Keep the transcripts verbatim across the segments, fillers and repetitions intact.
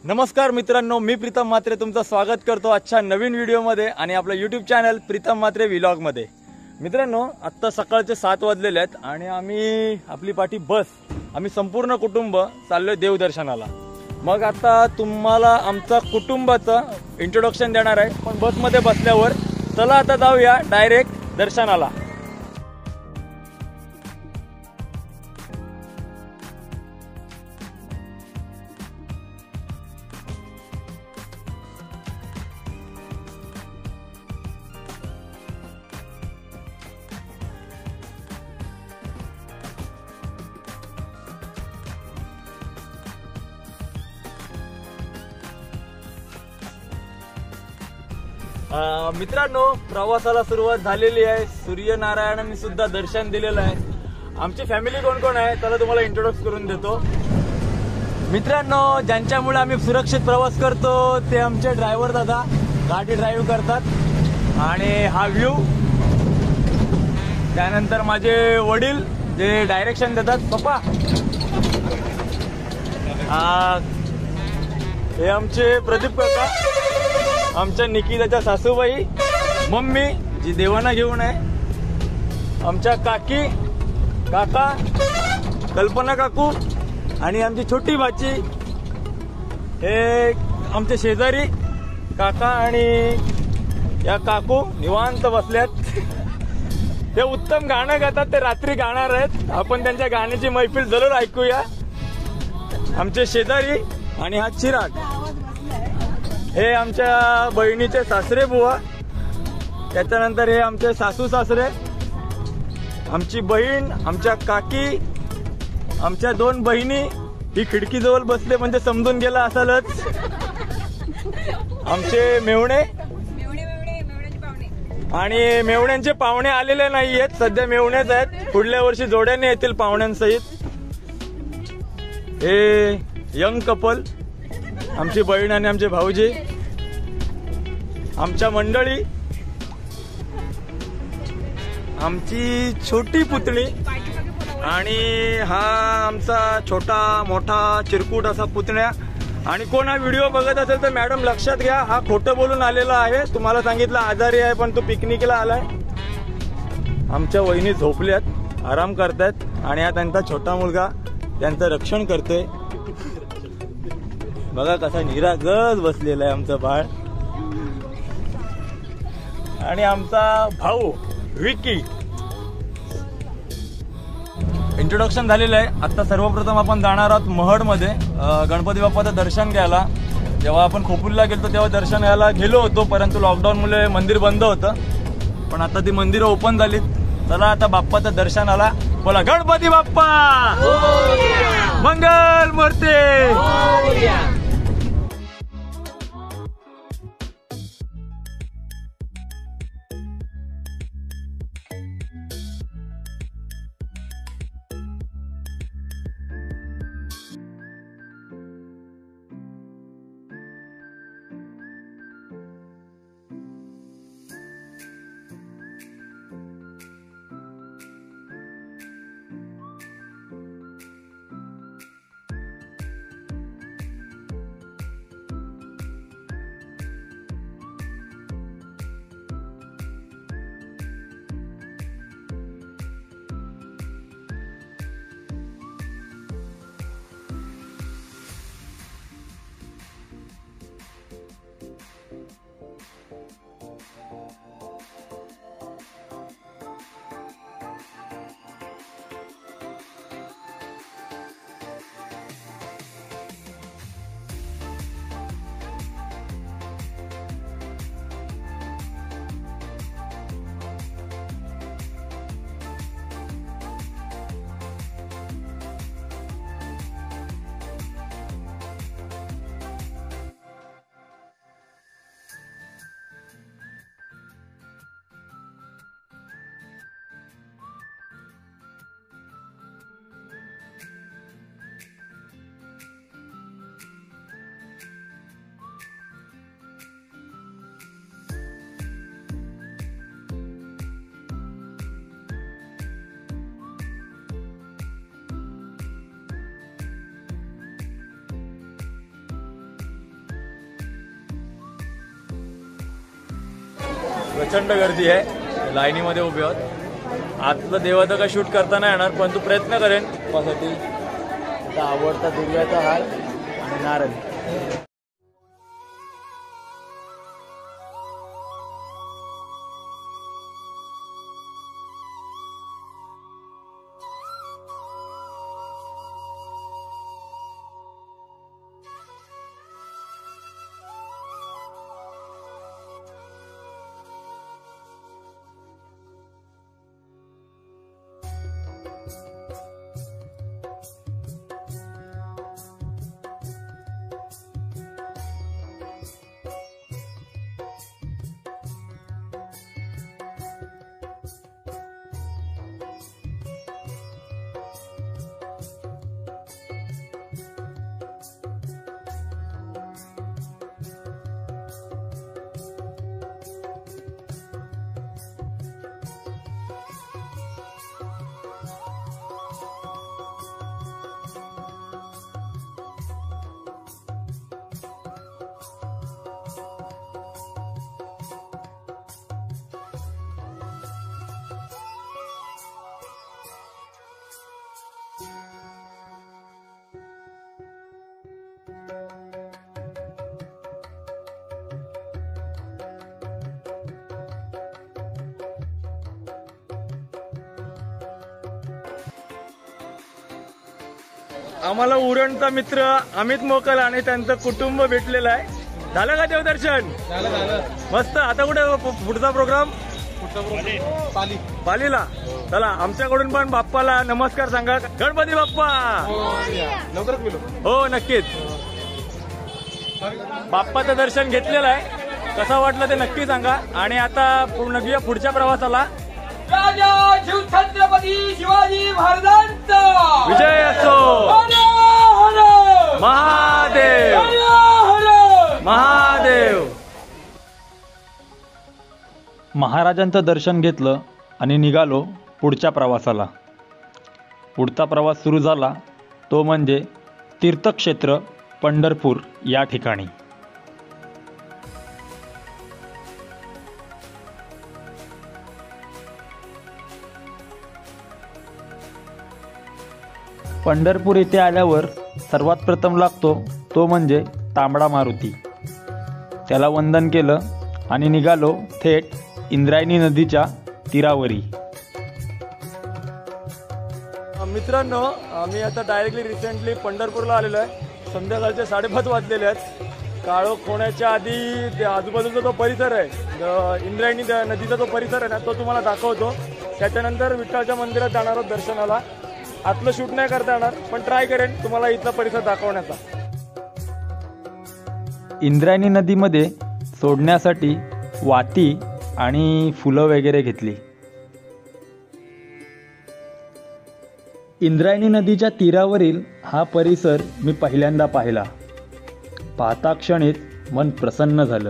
नमस्कार मित्रांनो, मी प्रीतम म्हात्रे तुमचं स्वागत करतो आजच्या नवीन व्हिडिओमध्ये आणि आपलं यूट्यूब चॅनल प्रीतम म्हात्रे व्लॉगमध्ये। मित्रांनो, आत्ता सकाळचे सात वाजलेले आहेत आणि आम्ही आपली पाठी बस आम्ही संपूर्ण कुटुंब चाललोय देवदर्शनाला। मग आता तुम्हाला आमचा कुटुंबाचं इंट्रोडक्शन देणार आहे, पण बसमध्ये बसल्यावर चला आता जाऊया डायरेक्ट दर्शनाला। मित्रांनो, प्रवासाला सुरुवात झालेली आहे। सूर्यनारायणांनी सुद्धा दर्शन दिलेलं आहे। आमची फॅमिली कोण कोण आहे त्याला तुम्हाला इंट्रोड्यूस करून देतो। मित्रांनो, ज्यांच्यामुळे आम्ही सुरक्षित प्रवास करतो ते आमचे ड्रायव्हर दादा गाडी ड्राईव्ह करतात आणि हा व्ह्यू, त्यानंतर माझे वडील जे डायरेक्शन देतात। पप्पा, हे आमचे प्रदीप काका, आमच्या निकिताच्या सासूबाई, मम्मी जी देवाना घेऊन आहे, आमच्या काकी काका, कल्पना काकू आणि आमची छोटी भाची। हे आमचे शेजारी काका आणि या काकू निवांत बसल्यात। ते उत्तम गाणं गातात, ते रात्री गाणार आहेत। आपण त्यांच्या गाण्याची मैफिल जरूर ऐकूया। आमचे शेजारी आणि हा चिराग, हे आमच्या बहिणीचे सासरे बुवा, त्याच्यानंतर हे आमचे सासू सासरे, आमची बहीण, आमच्या काकी, आमच्या दोन बहिणी ही खिडकीजवळ बसले म्हणजे समजून गेला असालच। आमचे मेवणे आणि मेवण्यांचे पाहुणे आलेले नाही आहेत, सध्या मेवणेच आहेत। पुढल्या वर्षी जोड्याने येतील पाहुण्यांसहित। हे यंग कपल, आमची बहीण आणि आमचे भाऊजी, आमच्या मंडळी, आमची छोटी पुतणी आणि हा आमचा छोटा मोठा चिरकुट असा पुतण्या। आणि कोण हा व्हिडिओ बघत असेल तर मॅडम लक्षात घ्या, हा खोटं बोलून आलेला आहे। तुम्हाला सांगितलं आजारी आहे पण तो पिकनिकला आलाय। आमच्या वहिनी झोपल्यात, आराम करतायत आणि हा त्यांचा छोटा मुलगा त्यांचं रक्षण करतोय। बघा कसा निरागस बसलेला आहे आमचा बाळ। आणि आमचा भाऊ विकी। इंट्रोडक्शन झालेलं आहे। आता सर्वप्रथम आपण जाणार आहोत महड मध्ये गणपती बाप्पाचं दर्शन घ्यायला। जेव्हा आपण खोपूलला गेलो तेव्हा दर्शन घ्यायला गेलो होतो, परंतु लॉकडाऊन मुळे मंदिर बंद होतं, पण आता ती मंदिरं ओपन झालीत। चला आता बाप्पाचं दर्शनाला। बोला गणपती बाप्पा मंगल मूर्ती। प्रचंड गर्दी आहे, लाईनीमध्ये उभे आहोत. आतलं देवाचं काय शूट करता नाही येणार, परंतु प्रयत्न करेन त्यासाठी. आवडता दुर्व्याचा हार आणि नारळ. आम्हाला उरणचा मित्र अमित मोकल आणि त्यांचं कुटुंब भेटलेलं आहे. झालं का देवदर्शन? झालं झालं मस्त. आता कुठे पुढचा प्रोग्राम? पाली पालीला. चला आमच्याकडून पण बाप्पाला नमस्कार सांगा. गणपती बाप्पा. लवकरच मिळू. हो नक्कीच. बाप्पाचं दर्शन घेतलेलं आहे, कसं वाटलं ते नक्की सांगा. आणि आता पूर्ण पुढच्या प्रवासाला. राजा शिवछत्रपती शिवाजी महाराजांचा विजय असो. महादेव महादेव. महाराजांचं दर्शन घेतलं आणि निघालो पुढच्या प्रवासाला. पुढचा प्रवास सुरू झाला तो म्हणजे तीर्थक्षेत्र पंढरपूर या ठिकाणी. पंढरपूर येथे आल्यावर सर्वात प्रथम लागतो तो म्हणजे तांबडा मारुती. त्याला वंदन केलं आणि निघालो थेट इंद्रायणी नदीच्या तीरावरी. मित्रांनो, आम्ही आता डायरेक्टली रिसेंटली पंढरपूरला आलेलो आहे. संध्याकाळचे साडेपाच वाजलेले आहेत. काळोख होण्याच्या आधी आजूबाजूचा जो परिसर आहे, इंद्रायणी नदीचा जो परिसर आहे ना, तो तुम्हाला दाखवतो. त्याच्यानंतर विठ्ठलाच्या मंदिरात जाणार आहोत दर्शनाला. आतलं शूट नाही करता येणार, पण ट्राय करेन तुम्हाला इथला परिसर दाखवण्याचा. इंद्रायणी नदीमध्ये सोडण्यासाठी वाती आणि फुलं वगैरे घेतली. इंद्रायणी नदीच्या तीरावरील हा परिसर मी पहिल्यांदा पाहिला. पाहता क्षणीच मन प्रसन्न झालं.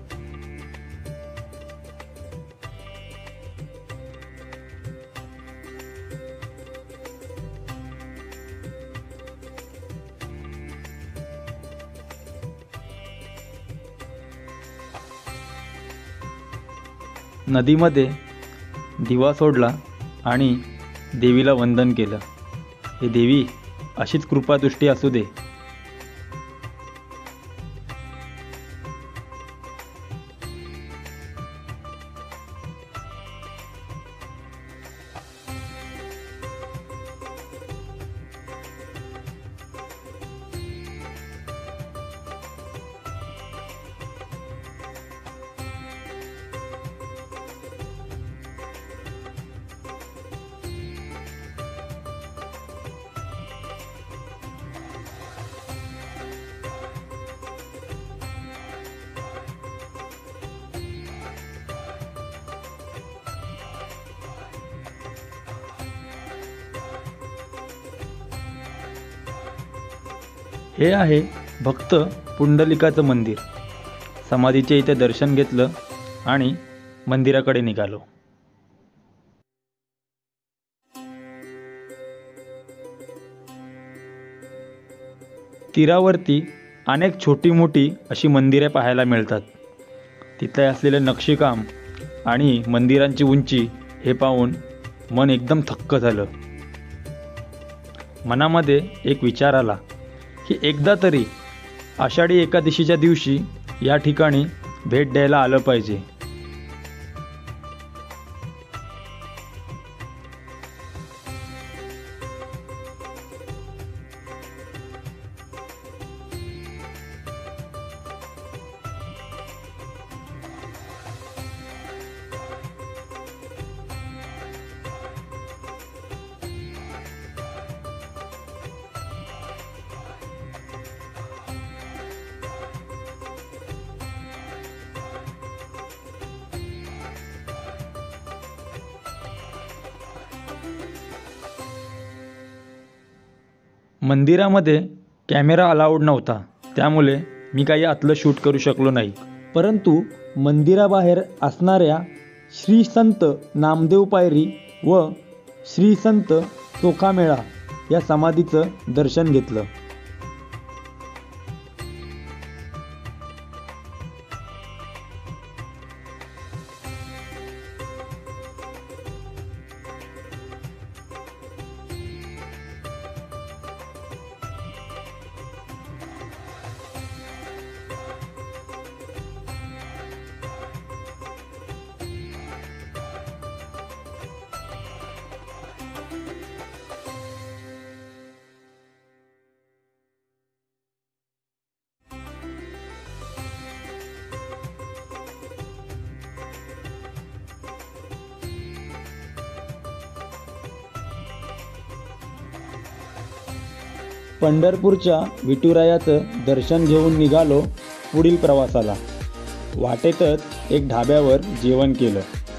नदीमध्ये दिवा सोडला आणि देवीला वंदन केलं. हे देवी, अशीच कृपादृष्टी असू दे. हे आहे भक्त पुंडलिकाचं मंदिर. समाधीचे इथे दर्शन घेतलं आणि मंदिराकडे निघालो. तीरावरती अनेक छोटी मोठी अशी मंदिरे पाहायला मिळतात. तिथे असलेले नक्षीकाम आणि मंदिरांची उंची हे पाहून मन एकदम थक्क झालं. मनामध्ये एक विचार आला की एकदा तरी आषाढी एकादशीच्या दिवशी या ठिकाणी भेट द्यायला आलं पाहिजे. मंदिरामध्ये कॅमेरा अलाउड नव्हता, त्यामुळे मी काही आतलं शूट करू शकलो नाही. परंतु मंदिराबाहेर असणाऱ्या श्री संत नामदेव पायरी व श्री संत चोखामेळा या समाधीचं दर्शन घेतलं. पंढरपूरच्या विठुरायाचं दर्शन घेऊन निघालो पुढील प्रवासाला. वाटेतच एक ढाब्यावर जेवण केलं.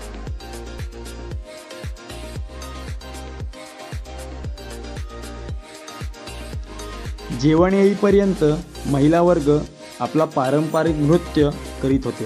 जेवण येईपर्यंत महिला वर्ग आपला पारंपरिक नृत्य करीत होत्या.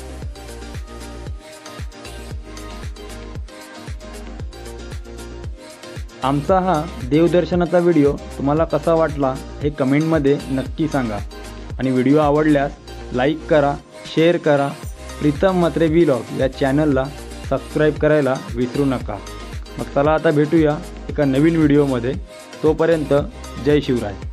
आमचा हा देवदर्शनाचा व्हिडिओ तुम्हाला कसा वाटला हे कमेंटमध्ये नक्की सांगा आणि व्हिडिओ आवडल्यास लाईक करा, शेअर करा. प्रीतम म्हात्रे व्लॉग या चॅनलला सबस्क्राईब करायला विसरू नका. मग चला आता भेटूया एका नवीन व्हिडिओमध्ये. तोपर्यंत जय शिवराय.